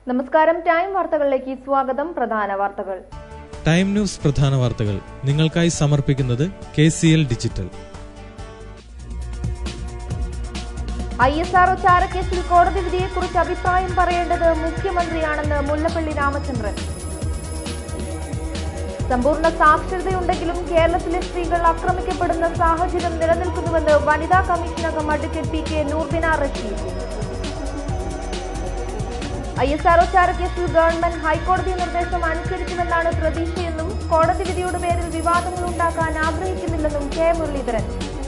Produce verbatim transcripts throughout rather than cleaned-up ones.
നമസ്കാരം. ടൈം വാർത്തകളിലേക്ക് സ്വാഗതം. പ്രധാന വാർത്തകൾ. ടൈം ന്യൂസ് പ്രധാന വാർത്തകൾ നിങ്ങൾക്കായി സമർപ്പിക്കുന്നത് K C L digital. I S R O ചാരക്കേസിൽ കോടതി വിധിയെക്കുറിച്ച് അഭിപ്രായം പറയേണ്ടത് മുഖ്യമന്ത്രിയാണെന്ന് മുല്ലപ്പള്ളി രാമചന്ദ്രൻ. സമ്പൂർണ്ണ സാക്ഷരതയുണ്ടെങ്കിലും കേരളത്തിലെ സ്ത്രീകൾ ആക്രമിക്കപ്പെടുന്ന സാഹചര്യം നിലനിൽക്കുന്നുവെന്ന് വനിതാ കമ്മീഷൻ അംഗം advocate P K Noorbina Rasheed. I S R O ചാരക്കേസിൽ ഗവൺമെന്റ് ഹൈക്കോടതി നിർദ്ദേശം അനുസരിക്കുമെന്നാണ് പ്രതീക്ഷയെന്നും കോടതി വിധിയുടെ പേരിൽ വിവാദങ്ങൾ ഉണ്ടാക്കാൻ ആഗ്രഹിക്കുന്നില്ലെന്നും കെ മുരളീധരൻ.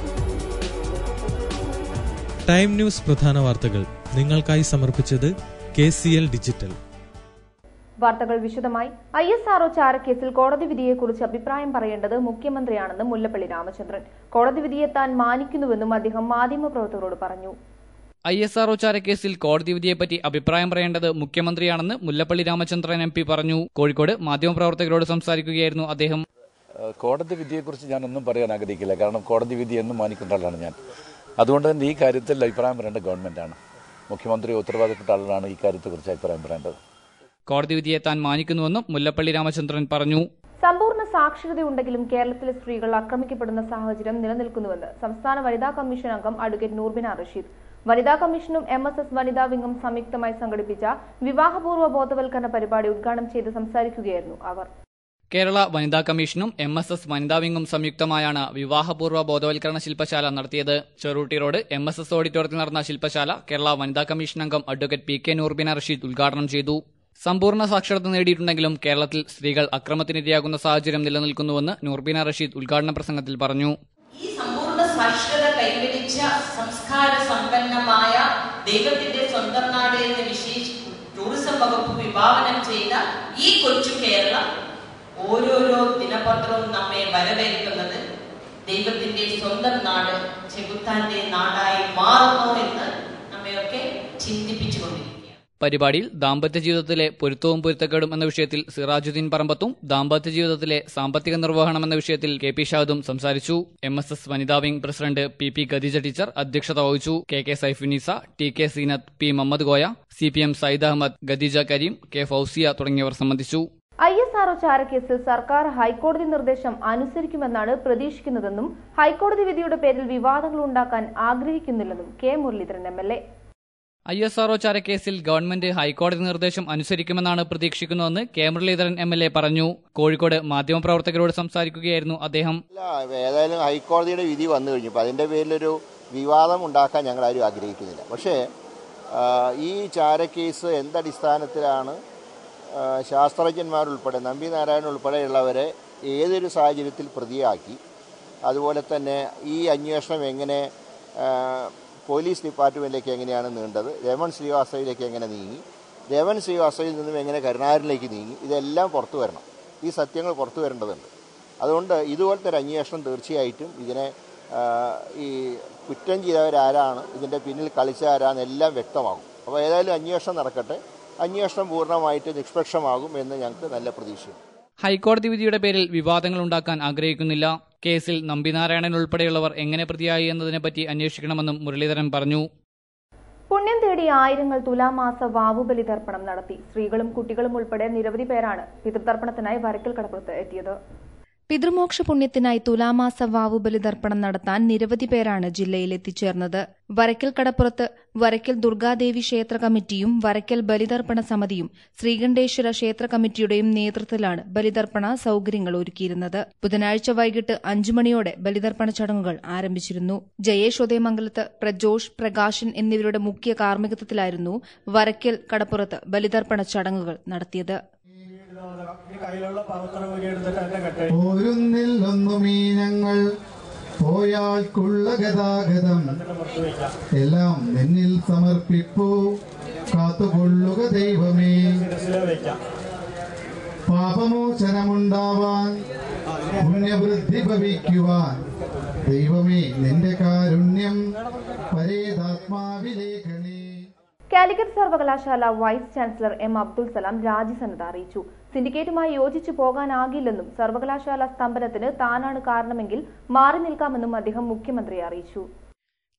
ടൈം ന്യൂസ് പ്രധാന വാർത്തകൾ നിങ്ങൾക്കായി സമർപ്പിച്ചത് കെ സി എൽ ഡിജിറ്റൽ. വാർത്തകൾ വിശദമായി. ഐ എസ് ആർ ഒ ചാരക്കേസിൽ കോടതി വിധിയെക്കുറിച്ച് അഭിപ്രായം പറയേണ്ടത് മുഖ്യമന്ത്രിയാണെന്ന് മുല്ലപ്പള്ളി രാമചന്ദ്രൻ. കോടതി വിധിയെ താൻ മാനിക്കുന്നുവെന്നും അദ്ദേഹം മാധ്യമപ്രവർത്തകരോട് പറഞ്ഞു. ഐ എസ് ആർ ഒ ചാരക്കേസിൽ കോടതി വിധിയെപ്പറ്റി അഭിപ്രായം പറയേണ്ടത് മുഖ്യമന്ത്രിയാണെന്ന് മുല്ലപ്പള്ളി രാമചന്ദ്രൻ എം പി പറഞ്ഞു. കോഴിക്കോട് മാധ്യമപ്രവർത്തകരോട് സംസാരിക്കുകയായിരുന്നു അദ്ദേഹം. കോടതി വിധിയെക്കുറിച്ച് ഞാനൊന്നും പറയാൻ ആഗ്രഹിക്കില്ല. കാരണം കോടതി വിധി എന്നും മാനിക്കേണ്ട ആളാണ് ഞാൻ. അതുകൊണ്ട് തന്നെ ഈ കാര്യത്തിൽ അഭിപ്രായം പറയേണ്ട ഗവൺമെന്റാണ്. മുഖ്യമന്ത്രി ഉത്തരവാദിത്തപ്പെട്ട ആളാണ് ഈ കാര്യത്തെക്കുറിച്ച് അഭിപ്രായം പറയേണ്ടത്. കോടതി വിധിയെ താൻ മാനിക്കുന്നുവെന്നും മുല്ലപ്പള്ളി രാമചന്ദ്രൻ പറഞ്ഞു. സമ്പൂർണ്ണ സാക്ഷരതയുണ്ടെങ്കിലും കേരളത്തിലെ സ്ത്രീകൾ ആക്രമിക്കപ്പെടുന്ന സാഹചര്യം നിലനിൽക്കുന്നുവെന്ന് സംസ്ഥാന വനിതാ കമ്മീഷൻ അംഗം അഡ്വക്കേറ്റ് നൂർബിന റഷീദ്. വനിതാ കമ്മീഷനും എം എസ് എസ് വനിതാ വിംഗും സംയുക്തമായി സംഘടിപ്പിച്ച വിവാഹപൂർവ്വ ബോധവൽക്കരണ പരിപാടി ഉദ്ഘാടനം ചെയ്ത് സംസാരിക്കുകയായിരുന്നു അവർ. കേരള വനിതാ കമ്മീഷനും എം എസ് എസ് വനിതാ വിംഗും സംയുക്തമായാണ് വിവാഹപൂർവ്വ ബോധവൽക്കരണ ശില്പശാല നടത്തിയത്. Cherootty road M S S ഓഡിറ്റോറിയത്തിൽ നടന്ന ശില്പശാല കേരള വനിതാ കമ്മീഷൻ അംഗം advocate P K Noorbina Rasheed ഉദ്ഘാടനം ചെയ്തു. സമ്പൂർണ്ണ സാക്ഷരത നേടിയിട്ടുണ്ടെങ്കിലും കേരളത്തിൽ സ്ത്രീകൾ അക്രമത്തിനിരയാകുന്ന സാഹചര്യം നിലനിൽക്കുന്നുവെന്ന് നൂർബിന റഷീദ് ഉദ്ഘാടന പ്രസംഗത്തിൽ പറഞ്ഞു. ഈ സമ്പൂർണ്ണ സാക്ഷരത കൈവരിച്ച സംസ്കാര സമ്പന്നമായ ദൈവത്തിന്റെ സ്വന്തം നാട് എന്ന് വിശേഷിച്ച് ടൂറിസം വകുപ്പ് വിഭാവനം ചെയ്ത ഈ കൊച്ചു കേരളം ഓരോരോ ദിനപത്രവും നമ്മെ വരവേൽക്കുന്നത് ദൈവത്തിന്റെ സ്വന്തം നാട് ചെകുത്താന്റെ നാടായി മാറുന്നു എന്ന് നമ്മയൊക്കെ ചിന്തിപ്പിച്ചുകൊണ്ടിരിക്കും. പരിപാടിയിൽ ദാമ്പത്യ ജീവിതത്തിലെ പൊരുത്തവും പൊരുത്തക്കേടും എന്ന വിഷയത്തിൽ സിറാജുദ്ദീൻ പറമ്പത്തും ദാമ്പത്യ ജീവിതത്തിലെ സാമ്പത്തിക നിർവഹണം എന്ന വിഷയത്തിൽ കെ പി ഷാദും സംസാരിച്ചു. എം എസ് എസ് വനിതാ wing president P P Khadeeja teacher അധ്യക്ഷത വഹിച്ചു. K K Saifunissa, T K Seenath, P Muhammed Koya, C P M Sayyid Ahmed, Khadeeja Kareem, K Fousiya തുടങ്ങിയവർ സംബന്ധിച്ചു. ഐ എസ് ആർ ഒ ചാരക്കേസിൽ സർക്കാർ ഹൈക്കോടതി നിർദ്ദേശം അനുസരിക്കുമെന്നാണ് പ്രതീക്ഷിക്കുന്നതെന്നും ഹൈക്കോടതി വിധിയുടെ പേരിൽ വിവാദങ്ങൾ ഉണ്ടാക്കാൻ ആഗ്രഹിക്കുന്നില്ലെന്നും K Muraleedharan M L A. I S R O ചാരക്കേസിൽ ഗവൺമെന്റ് ഹൈക്കോടതി നിർദ്ദേശം അനുസരിക്കുമെന്നാണ് പ്രതീക്ഷിക്കുന്നതെന്ന് K Muraleedharan M L A പറഞ്ഞു. കോഴിക്കോട് മാധ്യമപ്രവർത്തകരോട് സംസാരിക്കുകയായിരുന്നു അദ്ദേഹം. ഏതായാലും ഹൈക്കോടതിയുടെ വിധി വന്നു കഴിഞ്ഞപ്പോൾ അതിന്റെ പേരിലൊരു വിവാദം ഉണ്ടാക്കാൻ ഞങ്ങൾ ആരും ആഗ്രഹിക്കുന്നില്ല. പക്ഷേ ഈ ചാരക്കേസ് എന്തടിസ്ഥാനത്തിലാണ് ശാസ്ത്രജ്ഞന്മാരുൾപ്പെടെ നമ്പി നാരായണൻ ഉൾപ്പെടെയുള്ളവരെ ഏതൊരു സാഹചര്യത്തിൽ പ്രതിയാക്കി, അതുപോലെ തന്നെ ഈ അന്വേഷണം എങ്ങനെ പോലീസ് ഡിപ്പാർട്ട്മെൻറ്റിലേക്ക് എങ്ങനെയാണ് നീണ്ടത്, രമൺ ശ്രീവാസ്തവയിലേക്ക് എങ്ങനെ നീങ്ങി, രമൺ ശ്രീവാസ്തവയിൽ നിന്നും എങ്ങനെ കരുണാകരനിലേക്ക് നീങ്ങി, ഇതെല്ലാം പുറത്തു വരണം. ഈ സത്യങ്ങൾ പുറത്തു വരേണ്ടതുണ്ട്. അതുകൊണ്ട് ഇതുപോലത്തെ ഒരു അന്വേഷണം തീർച്ചയായിട്ടും ഇതിനെ ഈ കുറ്റം ചെയ്തവരാരാണ്, ഇതിൻ്റെ പിന്നിൽ കളിച്ചവരാണെന്നെല്ലാം വ്യക്തമാകും. അപ്പോൾ ഏതായാലും അന്വേഷണം നടക്കട്ടെ. അന്വേഷണം പൂർണ്ണമായിട്ട് നിഷ്പക്ഷമാകും എന്ന് ഞങ്ങൾക്ക് നല്ല പ്രതീക്ഷയുണ്ട്. ഹൈക്കോടതി വിധിയുടെ പേരിൽ വിവാദങ്ങൾ ഉണ്ടാക്കാൻ ആഗ്രഹിക്കുന്നില്ല. കേസിൽ നമ്പിനാരായണൻ ഉൾപ്പെടെയുള്ളവർ എങ്ങനെ പ്രതിയായി എന്നതിനെപ്പറ്റി അന്വേഷിക്കണമെന്നും മുരളീധരൻ പറഞ്ഞു. പുണ്യം തേടി ആയിരങ്ങൾ തുലാമാസ വാവുബലി തർപ്പണം നടത്തി. സ്ത്രീകളും കുട്ടികളും ഉൾപ്പെടെ നിരവധി പേരാണ് പിതൃതർപ്പണത്തിനായി വരക്കൽ കടപ്പുറത്ത് എത്തിയത്. പിതൃമോക്ഷ പുണ്യത്തിനായി തുലാമാസ വാവുബലി തർപ്പണം നടത്താൻ നിരവധി പേരാണ് ജില്ലയിൽ എത്തിച്ചേർന്നത്. വരക്കൽ കടപ്പുറത്ത് വരക്കൽ ദുർഗാദേവി ക്ഷേത്ര കമ്മിറ്റിയും വരക്കൽ ബലിതർപ്പണ സമിതിയും ശ്രീകണ്ഠേശ്വര ക്ഷേത്ര കമ്മിറ്റിയുടെയും നേതൃത്വത്തിലാണ് ബലിതർപ്പണ സൌകര്യങ്ങൾ ഒരുക്കിയിരുന്നത്. ബുധനാഴ്ച വൈകിട്ട് അഞ്ചു മണിയോടെ ബലിതർപ്പണ ചടങ്ങുകൾ ആരംഭിച്ചിരുന്നു. ജയേഷ് ഉദയമംഗലത്ത്, പ്രജോഷ്, പ്രകാശൻ എന്നിവരുടെ മുഖ്യ കാർമ്മികത്വത്തിലായിരുന്നു വരക്കൽ കടപ്പുറത്ത് ബലിതർപ്പണ ചടങ്ങുകൾ നടത്തിയത്. പോരുന്നില്ലൊന്നുമീ ഞങ്ങൾ പോയാൾക്കുള്ള ഗതാഗതം എല്ലാം നിന്നിൽ സമർപ്പിപ്പൂ, കാത്തുകൊള്ളുക ദൈവമേ. പാപമോചനമുണ്ടാവാൻ പുണ്യവൃദ്ധി ഭവിക്കുവാൻ ദൈവമേ നിന്റെ കാരുണ്യം പരേതാത്മാവിലേഖണേ. കാലിക്കറ്റ് സർവകലാശാല vice chancellor M Abdul Salam രാജിസന്നദ്ധ അറിയിച്ചു. സിൻഡിക്കേറ്റുമായി യോജിച്ചു പോകാനാകില്ലെന്നും സർവകലാശാല സ്തംഭനത്തിന് താനാണ് കാരണമെങ്കിൽ മാറി നിൽക്കാമെന്നും അദ്ദേഹം മുഖ്യമന്ത്രിയെ അറിയിച്ചു.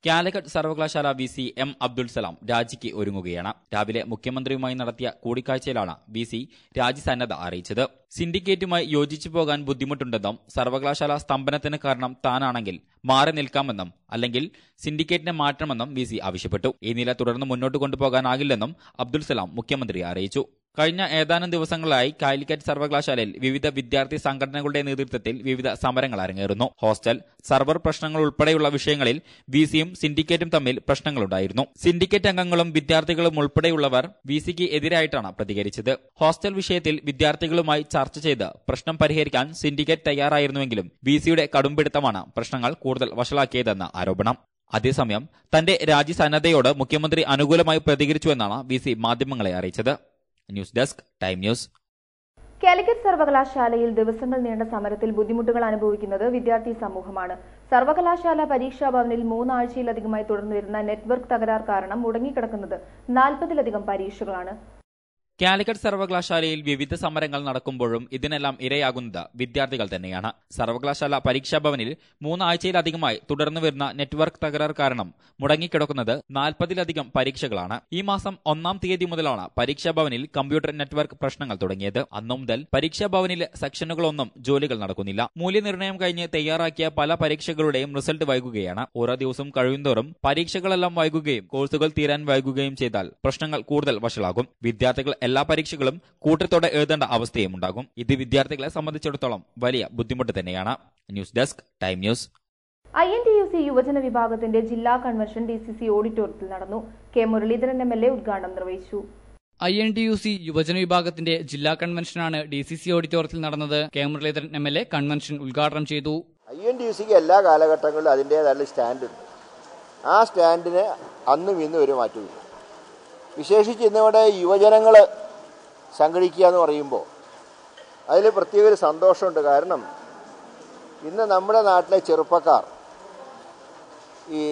കാലിക്കറ്റ് സർവകലാശാല V C M Abdul Salam രാജിക്ക് ഒരുങ്ങുകയാണ്. രാവിലെ മുഖ്യമന്ത്രിയുമായി നടത്തിയ കൂടിക്കാഴ്ചയിലാണ് വി സി രാജിസന്നദ്ധ അറിയിച്ചത്. സിൻഡിക്കേറ്റുമായി യോജിച്ചു പോകാൻ ബുദ്ധിമുട്ടുണ്ടെന്നും സർവകലാശാല സ്തംഭനത്തിന് കാരണം താനാണെങ്കിൽ മാറി നിൽക്കാമെന്നും അല്ലെങ്കിൽ സിൻഡിക്കേറ്റിനെ മാറ്റണമെന്നും വി സി ആവശ്യപ്പെട്ടു. ഈ നില തുടർന്ന് മുന്നോട്ട് കൊണ്ടുപോകാനാകില്ലെന്നും അബ്ദുൽ സലാം മുഖ്യമന്ത്രിയെ അറിയിച്ചു. കഴിഞ്ഞ ഏതാനും ദിവസങ്ങളായി കാലിക്കറ്റ് സർവകലാശാലയിൽ വിവിധ വിദ്യാർത്ഥി സംഘടനകളുടെ നേതൃത്വത്തിൽ വിവിധ സമരങ്ങൾ അരങ്ങേറുന്നു. ഹോസ്റ്റൽ, സർവർ പ്രശ്നങ്ങൾ ഉൾപ്പെടെയുള്ള വിഷയങ്ങളിൽ വി സിയും സിൻഡിക്കേറ്റും തമ്മിൽ പ്രശ്നങ്ങളുണ്ടായിരുന്നു. സിൻഡിക്കേറ്റ് അംഗങ്ങളും വിദ്യാർത്ഥികളും ഉൾപ്പെടെയുള്ളവർ വി സിക്ക് എതിരായിട്ടാണ് പ്രതികരിച്ചത്. ഹോസ്റ്റൽ വിഷയത്തിൽ വിദ്യാർത്ഥികളുമായി ചർച്ച ചെയ്ത് പ്രശ്നം പരിഹരിക്കാൻ സിൻഡിക്കേറ്റ് തയ്യാറായിരുന്നുവെങ്കിലും വി സിയുടെ കടുംപിടുത്തമാണ് പ്രശ്നങ്ങൾ കൂടുതൽ വഷളാക്കിയതെന്ന് ആരോപണം. അതേസമയം തന്റെ രാജി സന്നദ്ധയോട് മുഖ്യമന്ത്രി അനുകൂലമായി പ്രതികരിച്ചുവെന്നാണ് വി സി മാധ്യമങ്ങളെ അറിയിച്ചത്. News desk, time news. Calicut സർവകലാശാലയിൽ ദിവസങ്ങൾ നീണ്ട സമരത്തിൽ ബുദ്ധിമുട്ടുകൾ അനുഭവിക്കുന്നത് വിദ്യാർത്ഥി സമൂഹമാണ്. സർവകലാശാല പരീക്ഷാ ഭവനിൽ മൂന്നാഴ്ചയിലധികമായി തുടർന്നുവരുന്ന നെറ്റ്വർക്ക് തകരാർ കാരണം മുടങ്ങിക്കിടക്കുന്നത് നാൽപ്പതിലധികം പരീക്ഷകളാണ്. കാലിക്കറ്റ് സർവകലാശാലയിൽ വിവിധ സമരങ്ങൾ നടക്കുമ്പോഴും ഇതിനെല്ലാം ഇരയാകുന്നത് വിദ്യാർത്ഥികൾ തന്നെയാണ്. സർവകലാശാല പരീക്ഷാഭവനിൽ മൂന്നാഴ്ചയിലധികമായി തുടർന്നു വരുന്ന നെറ്റ്വർക്ക് തകരാർ കാരണം മുടങ്ങിക്കിടക്കുന്നത് നാൽപ്പതിലധികം പരീക്ഷകളാണ്. ഈ മാസം ഒന്നാം തീയതി മുതലാണ് പരീക്ഷാഭവനിൽ കമ്പ്യൂട്ടർ നെറ്റ്വർക്ക് പ്രശ്നങ്ങൾ തുടങ്ങിയത്. അന്നു മുതൽ പരീക്ഷാഭവനിലെ സെക്ഷനുകളൊന്നും ജോലികൾ നടക്കുന്നില്ല. മൂല്യനിർണ്ണയം കഴിഞ്ഞ് തയ്യാറാക്കിയ പല പരീക്ഷകളുടെയും റിസൾട്ട് വൈകുകയാണ്. ഓരോ ദിവസവും കഴിയുന്തോറും പരീക്ഷകളെല്ലാം വൈകുകയും കോഴ്സുകൾ തീരാൻ വൈകുകയും ചെയ്താൽ പ്രശ്നങ്ങൾ കൂടുതൽ വഷളാകും. വിദ്യാർത്ഥികൾ എല്ലാ പരീക്ഷകളും കൂട്ടത്തോടെ എഴുതേണ്ട അവസ്ഥയും ഉണ്ടാകും. ഇത് വിദ്യാർത്ഥികളെ സംബന്ധിച്ചിടത്തോളം വലിയ ബുദ്ധിമുട്ട് തന്നെയാണ്. News desk, time news. I N T U C യുവജന വിഭാഗത്തിന്റെ ജില്ലാ കൺവെൻഷൻ ഡി സി സി ഓഡിറ്റോറിയത്തിൽ നടന്നു. K Muraleedharan M L A ഉദ്ഘാടനം നിർവഹിച്ചു. I N T U C യുവജന വിഭാഗത്തിന്റെ ജില്ലാ കൺവെൻഷനാണ് ഡി സി സി ഓഡിറ്റോറിയത്തിൽ നടന്നത്. K Muraleedharan M L A convention ഉദ്ഘാടനം ചെയ്തു. ഐ എൻ ടി യു സിക്ക് എല്ലാ കാലഘട്ടങ്ങളിലും അതിൻ്റെതായ സ്റ്റാൻഡുണ്ട്. ആ സ്റ്റാൻഡിന് അന്നും ഇന്നും ഒരു മാറ്റമില്ല. വിശേഷിച്ച് ഇന്നിവിടെ യുവജനങ്ങൾ സംഘടിക്കുക എന്ന് പറയുമ്പോൾ അതിൽ പ്രത്യേക ഒരു സന്തോഷമുണ്ട്. കാരണം ഇന്ന് നമ്മുടെ നാട്ടിലെ ചെറുപ്പക്കാർ ഈ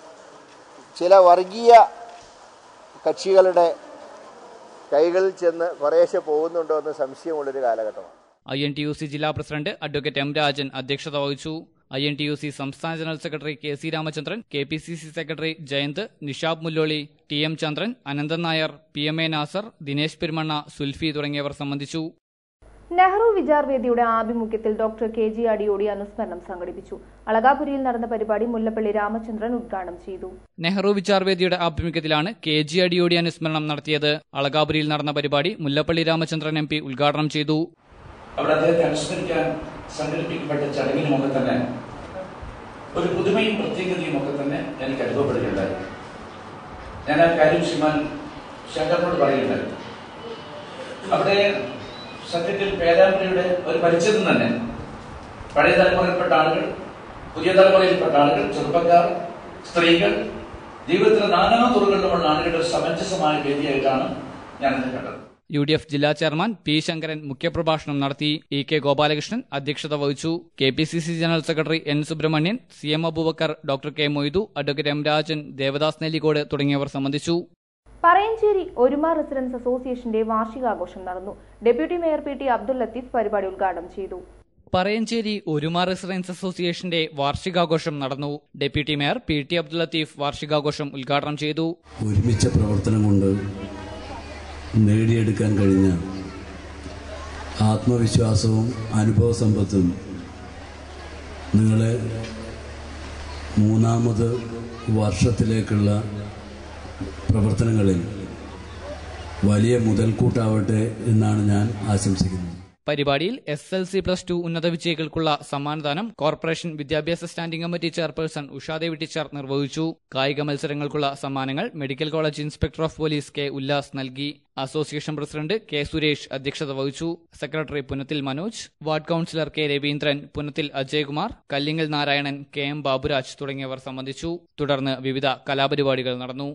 ചില വർഗീയ കക്ഷികളുടെ കൈകളിൽ ചെന്ന് കുറേശ്ശെ പോകുന്നുണ്ടോ എന്ന് സംശയമുള്ളൊരു കാലഘട്ടമാണ്. I N T U C ജില്ലാ പ്രസിഡന്റ് അഡ്വക്കേറ്റ് എം രാജൻ അധ്യക്ഷത വഹിച്ചു. I N T U C സംസ്ഥാന general secretary K C Ramachandran, K P C C secretary Jayanth, Nishab Mulloli, T M Chandran, Ananthan Nair, P M A Nasser, Dinesh Perumanna, Sulfi തുടങ്ങിയവർ സംബന്ധിച്ചു. നെഹ്റു വിചാർ വേദിയുടെ ആഭിമുഖ്യത്തിൽ ഡോക്ടർ കെ ജി അടിയോടി അനുസ്മരണം സംഘടിപ്പിച്ചു. അളകാപുരിയിൽ നടന്ന പരിപാടി മുല്ലപ്പള്ളി രാമചന്ദ്രൻ ഉദ്ഘാടനം ചെയ്തു. നെഹ്റു വിചാർ വേദിയുടെ ആഭിമുഖ്യത്തിലാണ് കെ ജി അടിയോടി അനുസ്മരണം നടത്തിയത്. അളകാപുരിയിൽ നടന്ന പരിപാടി മുല്ലപ്പള്ളി രാമചന്ദ്രൻ എം പി ഉദ്ഘാടനം ചെയ്തു. അവിടെ അദ്ദേഹത്തെ അനുസ്മരിക്കാൻ സംഘടിപ്പിക്കപ്പെട്ട ചടങ്ങിലുമൊക്കെ തന്നെ ഒരു പുതുമയും പ്രത്യേകതയും ഒക്കെ തന്നെ എനിക്ക് അനുഭവപ്പെടുകയുണ്ടായി. ഞാൻ ആ കാര്യം ശ്രീമാൻ ശങ്കറിനോട് പറയുകയുണ്ടായി. അവിടെ സത്യത്തിൽ പേരാമ്പ്രയുടെ ഒരു പരിചയം തന്നെ പഴയ തലമുറയിൽപ്പെട്ട ആളുകൾ, പുതിയ തലമുറയിൽപ്പെട്ട ആളുകൾ, ചെറുപ്പക്കാർ, സ്ത്രീകൾ, ജീവിതത്തിലെ നാനാ തുറകളിലുമുള്ള ആളുകളുടെ സമഞ്ജസമായ വേദിയായിട്ടാണ് ഞാനത് കണ്ടത്. യു ഡി എഫ് ജില്ലാ ചെയർമാൻ പി ശങ്കരൻ മുഖ്യപ്രഭാഷണം നടത്തി. ഇ കെ ഗോപാലകൃഷ്ണൻ അധ്യക്ഷത വഹിച്ചു. K P C C general secretary N Subrahmanyan, C M Aboobacker, doctor K Moidu, advocate M Rajan, Devadas Nellikode തുടങ്ങിയവർ സംബന്ധിച്ചു. പറയഞ്ചേരി ഒരുമ റെസിഡൻസ് അസോസിയേഷന്റെ വാർഷികാഘോഷം നടന്നു. Deputy mayor P T Abdul Latheef പരിപാടി ഉദ്ഘാടനം ചെയ്തു. പറയഞ്ചേരി ഒരുമ റെസിഡൻസ് അസോസിയേഷന്റെ വാർഷികാഘോഷം നടന്നു. Deputy mayor P T Abdul Latheef വാർഷികാഘോഷം ഉദ്ഘാടനം ചെയ്തു. ഒരുമിച്ച പ്രവർത്തനം കൊണ്ട് നേടിയെടുക്കാൻ കഴിഞ്ഞ ആത്മവിശ്വാസവും അനുഭവ സമ്പത്തും നിങ്ങളെ മൂന്നാമത് വർഷത്തിലേക്കുള്ള പ്രവർത്തനങ്ങളിൽ വലിയ മുതൽക്കൂട്ടാവട്ടെ എന്നാണ് ഞാൻ ആശംസിക്കുന്നത്. പരിപാടിയിൽ S L C plus two ഉന്നത വിജയികൾക്കുള്ള സമ്മാനദാനം കോർപ്പറേഷൻ വിദ്യാഭ്യാസ standing committee chairperson Ushadevi teacher നിർവഹിച്ചു. കായിക മത്സരങ്ങൾക്കുള്ള സമ്മാനങ്ങൾ medical college inspector of police K Ullas നൽകി. അസോസിയേഷൻ പ്രസിഡന്റ് കെ സുരേഷ് അധ്യക്ഷത വഹിച്ചു. Secretary Punathil Manoj, ward councillor K Raveendran, Punathil Ajaykumar, Kallingal Narayanan, K M Baburaj തുടങ്ങിയവർ സംബന്ധിച്ചു. തുടർന്ന് വിവിധ കലാപരിപാടികൾ നടന്നു.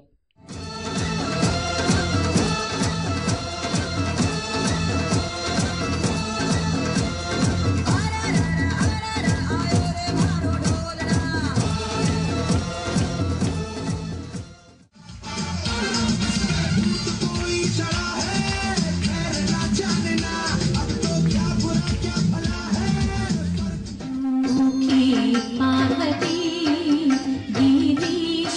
Parvathy Girish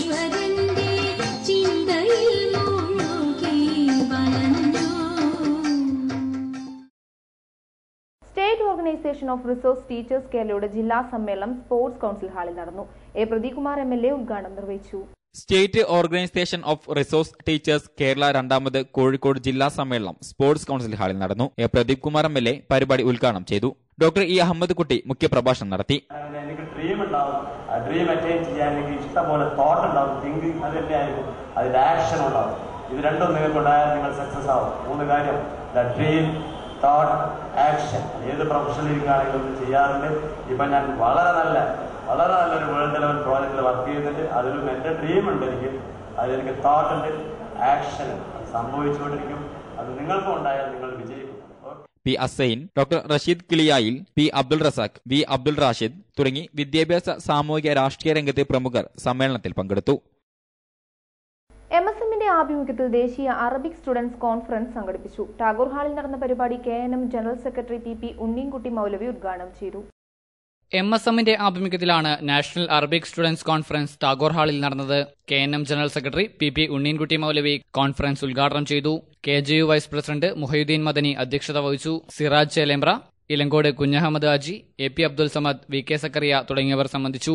organisation of resource teachers കേരളയുടെ ജില്ലാ സമ്മേളനം സ്പോർട്സ് കൌൺസിൽ ഹാളിൽ നടന്നു. A Pradeepkumar M L A ഉദ്ഘാടനം നിർവഹിച്ചു. State organisation of resource teachers Kerala രണ്ടാമത് കോഴിക്കോട് ജില്ലാ സമ്മേളനം സ്പോർട്സ് കൌൺസിൽ ഹാളിൽ നടന്നു. A Pradeep Kumar M L A പരിപാടി ഉദ്ഘാടനം ചെയ്തു. ഡോക്ടർ ഇ അഹമ്മദ് കുട്ടി മുഖ്യപ്രഭാഷണം നടത്തി. എനിക്ക് ഡ്രീം ഉണ്ടാവും, ആ ഡ്രീം അറ്റൈൻ ചെയ്യാൻ എനിക്ക് ഇഷ്ടംപോലെ തോട്ട് ഉണ്ടാവും, തിങ്കിങ് അത് തന്നെയായിരിക്കും, അതിന്റെ ആക്ഷൻ ഉണ്ടാവും. ഇത് രണ്ടും നിങ്ങൾക്കുണ്ടായാൽ നിങ്ങൾ സക്സസ് ആവും. മൂന്ന് കാര്യം, ദ ഡ്രീം, തോട്ട്, ആക്ഷൻ. ഏത് പ്രൊഫഷണലിലാണെങ്കിലും ഇത് ചെയ്യാറുണ്ട്. ഇപ്പൊ ഞാൻ വളരെ നല്ല വളരെ നല്ലൊരു വേൾഡ് ലെവൽ പ്രോജക്റ്റിൽ വർക്ക് ചെയ്യുന്നുണ്ട്. അതിലും എന്റെ ഡ്രീം ഉണ്ട്, എനിക്ക് അതിലെനിക്ക് തോട്ട് ഉണ്ട്, ആക്ഷൻ. അത് സംഭവിച്ചുകൊണ്ടിരിക്കും. അത് നിങ്ങൾക്കും ഉണ്ടായാൽ നിങ്ങൾ വിജയിക്കും. P Assain, doctor Rasheed Kiliyayil, P Abdul Razak, V Abdul Rashid തുടങ്ങി വിദ്യാഭ്യാസ സാമൂഹിക രാഷ്ട്രീയ രംഗത്തെ പ്രമുഖർ സമ്മേളനത്തിൽ പങ്കെടുത്തു. എം എസ് എമ്മിന്റെ ആഭിമുഖ്യത്തിൽ ദേശീയ അറബിക് സ്റ്റുഡൻസ് കോൺഫറൻസ് സംഘടിപ്പിച്ചു. ടാഗോർ ഹാളിൽ നടന്ന പരിപാടി K N M general secretary P P Unneenkutty Moulavi ഉദ്ഘാടനം ചെയ്തു. എം എസ് എമ്മിന്റെ ആഭിമുഖ്യത്തിലാണ് national Arabic students conference Tagore ഹാളിൽ നടന്നത്. K N M general secretary P P Unneenkutty Moulavi conference ഉദ്ഘാടനം ചെയ്തു. K J U vice president Muhiyuddeen Madani അധ്യക്ഷത വഹിച്ചു. Siraj Chelembra, Elankode Kunhahammed Haji, A P Abdul Samad, V K Sakkariya തുടങ്ങിയവർ സംബന്ധിച്ചു.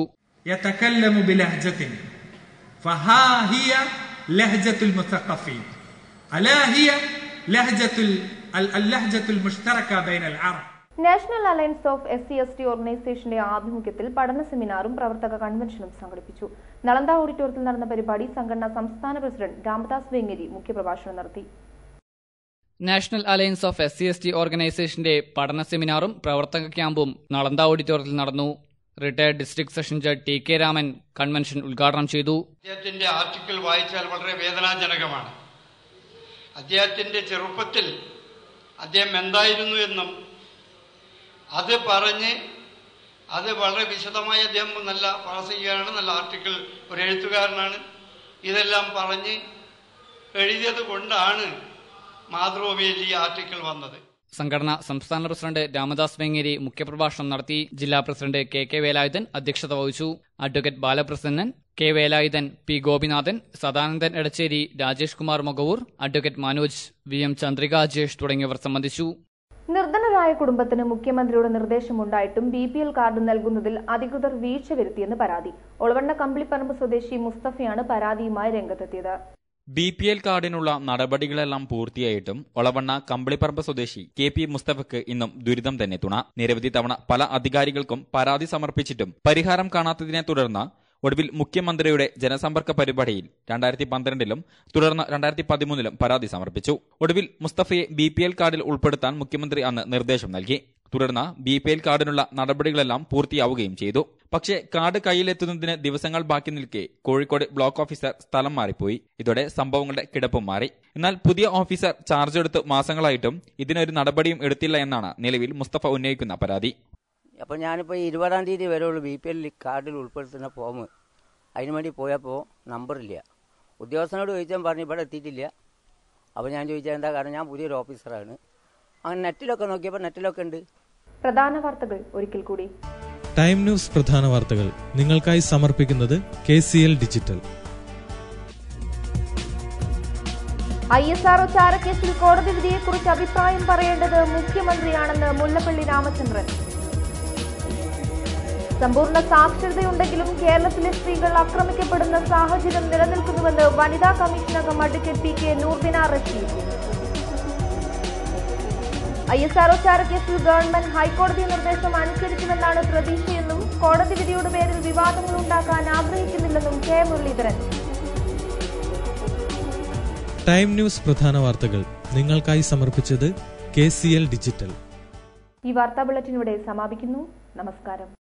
National alliance of S C S T ഓർഗനൈസേഷന്റെ ആഭിമുഖ്യത്തിൽ പഠന സെമിനാറും പ്രവർത്തക കൺവെൻഷനും സംഘടിപ്പിച്ചു. നളന്ദ ഓഡിറ്റോറിയത്തിൽ നടന്ന പരിപാടി സംഘടനാ സംസ്ഥാന പ്രസിഡന്റ് രാമദാസ് വെങ്ങേരി മുഖ്യപ്രഭാഷണം നടത്തി. National alliance of S C S T ഓർഗനൈസേഷന്റെ പഠന സെമിനാറും പ്രവർത്തക ക്യാമ്പും നളന്ദ ഓഡിറ്റോറിയത്തിൽ നടന്നു. Retired district session judge T K Raman convention ഉദ്ഘാടനം ചെയ്തു. അദ്ദേഹത്തിന്റെ ആർട്ടിക്കിൾ വായിച്ചാൽ വളരെ വേദനാജനകമാണ്. അദ്ദേഹത്തിന്റെ ചെറുപ്പത്തിൽ അദ്ദേഹം എന്തായിരുന്നു എന്നും അത് പറഞ്ഞ് അത് വളരെ വിശദമായി അദ്ദേഹം നല്ല പ്രാസംഗികനാണ്, നല്ല ആർട്ടിക്കിൾ ഒരു എഴുത്തുകാരനാണ്. ഇതെല്ലാം പറഞ്ഞ് എഴുതിയത് കൊണ്ടാണ് മാതൃഭൂമിയിൽ ഈ ആർട്ടിക്കിൾ വന്നത്. സംഘടന സംസ്ഥാന പ്രസിഡന്റ് രാമദാസ് വെങ്ങേരി മുഖ്യപ്രഭാഷണം നടത്തി. ജില്ലാ പ്രസിഡന്റ് കെ കെ വേലായുധൻ അധ്യക്ഷത വഹിച്ചു. Advocate Balaprasannan, K Velayudhan, P Gopinathan, Sadanandan Edacheri, Rajesh Kumar Mogavoor, advocate Manoj, V M Chandrika Ajesh തുടങ്ങിയവർ സംബന്ധിച്ചു. നിർധനരായ കുടുംബത്തിന് മുഖ്യമന്ത്രിയുടെ നിർദ്ദേശമുണ്ടായിട്ടും ബി പി എൽ കാർഡ് നൽകുന്നതിൽ അധികൃതർ വീഴ്ച വരുത്തിയെന്ന് പരാതി. ഒളവണ്ണ കമ്പിളിപ്പറമ്പ് സ്വദേശി മുസ്തഫയാണ് പരാതിയുമായി രംഗത്തെത്തിയത്. ബി പി എൽ കാർഡിനുള്ള നടപടികളെല്ലാം പൂർത്തിയായിട്ടും ഒളവണ്ണ കമ്പിളിപ്പറമ്പ് സ്വദേശി കെ പി മുസ്തഫയ്ക്ക് ഇന്നും ദുരിതം തന്നെ തുണ. നിരവധി തവണ പല അധികാരികൾക്കും പരാതി സമർപ്പിച്ചിട്ടും പരിഹാരം കാണാത്തതിനെ തുടർന്ന് ഒടുവിൽ മുഖ്യമന്ത്രിയുടെ ജനസമ്പർക്ക പരിപാടിയിൽ രണ്ടായിരത്തി പന്ത്രണ്ടിലും തുടർന്ന് രണ്ടായിരത്തി പതിമൂന്നിലും പരാതി സമർപ്പിച്ചു. ഒടുവിൽ മുസ്തഫയെ ബി പി എൽ കാർഡിൽ ഉൾപ്പെടുത്താൻ മുഖ്യമന്ത്രി അന്ന് നിർദ്ദേശം നൽകി. തുടർന്ന് ബി പി എൽ കാർഡിനുള്ള നടപടികളെല്ലാം പൂർത്തിയാവുകയും ചെയ്തു. പക്ഷേ കാർഡ് കയ്യിലെത്തുന്നതിന് ദിവസങ്ങൾ ബാക്കി നിൽക്കെ കോഴിക്കോട് ബ്ലോക്ക് ഓഫീസർ സ്ഥലം മാറിപ്പോയി. ഇതോടെ സംഭവങ്ങളുടെ കിടപ്പും മാറി. എന്നാൽ പുതിയ ഓഫീസർ ചാർജ് എടുത്ത് മാസങ്ങളായിട്ടും ഇതിനൊരു നടപടിയും എടുത്തില്ല എന്നാണ് നിലവിൽ മുസ്തഫ ഉന്നയിക്കുന്ന പരാതി. അപ്പോൾ ഞാനിപ്പോൾ ഇരുപതാം തീയതി വരെയുള്ള ബി പി എൽ കാർഡിൽ ഉൾപ്പെടുത്തുന്ന ഫോം അതിന് വേണ്ടി പോയപ്പോൾ നമ്പറില്ല. ഉദ്യോഗസ്ഥനോട് ചോദിച്ചാൽ പറഞ്ഞു ഇവിടെ എത്തിയിട്ടില്ല. അപ്പോൾ ഞാൻ ചോദിച്ചാൽ എന്താ കാരണം, ഞാൻ പുതിയൊരു ഓഫീസറാണ്. അങ്ങനെ നെറ്റിലൊക്കെ നോക്കിയപ്പോൾ നെറ്റിലൊക്കെ ഉണ്ട്. പ്രധാന വാർത്തകൾ ഒരിക്കൽ കൂടി. ടൈം ന്യൂസ് പ്രധാന വാർത്തകൾ നിങ്ങൾക്കായി സമർപ്പിക്കുന്നത് K C L digital. I S R O ചാരക്കേസിൽ കോടതി വിധിയെക്കുറിച്ച് അഭിപ്രായം പറയേണ്ടത് മുഖ്യമന്ത്രിയാണെന്ന് മുല്ലപ്പള്ളി രാമചന്ദ്രൻ. സമ്പൂർണ്ണ സാക്ഷരതയുണ്ടെങ്കിലും കേരളത്തിലെ സ്ത്രീകൾ ആക്രമിക്കപ്പെടുന്ന സാഹചര്യം നിലനിൽക്കുന്നുവെന്ന് വനിതാ കമ്മീഷൻ അംഗം advocate P K Noorbina Rasheed. I S R O ചാരക്കേസിൽ ഗവൺമെന്റ് ഹൈക്കോടതി നിർദ്ദേശം അനുസരിക്കുമെന്നാണ് പ്രതീക്ഷയെന്നും കോടതി വിധിയുടെ പേരിൽ വിവാദങ്ങൾ ഉണ്ടാക്കാൻ ആഗ്രഹിക്കുന്നില്ലെന്നും കെ മുരളീധരൻ. ടൈം ന്യൂസ് പ്രധാന വാർത്തകൾ നിങ്ങൾക്കായി സമർപ്പിച്ചത് കെ സി എൽ ഡിജിറ്റൽ. ഈ വാർത്താ ബുള്ളറ്റിൻ ഇവിടെ സമാപിക്കുന്നു. നമസ്കാരം.